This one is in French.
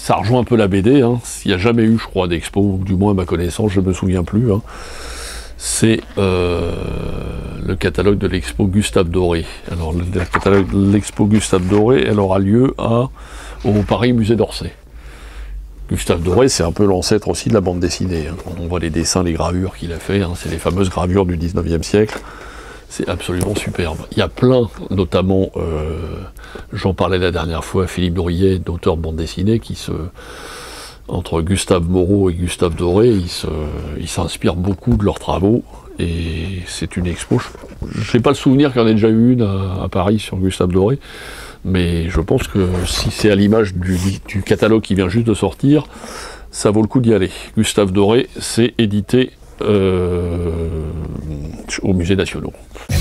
ça rejoint un peu la BD, hein. Il n'y a jamais eu, je crois, d'expo, ou du moins à ma connaissance, je ne me souviens plus. Hein. C'est le catalogue de l'expo Gustave Doré. Alors, le catalogue de l'expo Gustave Doré, elle aura lieu au Paris Musée d'Orsay. Gustave Doré, c'est un peu l'ancêtre aussi de la bande dessinée. Hein. Quand on voit les dessins, les gravures qu'il a fait, hein, c'est les fameuses gravures du 19e siècle. C'est absolument superbe. Il y a plein, notamment, j'en parlais la dernière fois, Philippe Drouillet, d'auteurs de bande dessinée, entre Gustave Moreau et Gustave Doré, ils s'inspirent beaucoup de leurs travaux. Et c'est une expo. Je n'ai pas le souvenir qu'il y en ait déjà eu une à Paris sur Gustave Doré. Mais je pense que si c'est à l'image du catalogue qui vient juste de sortir, ça vaut le coup d'y aller. Gustave Doré, c'est édité aux musées nationaux.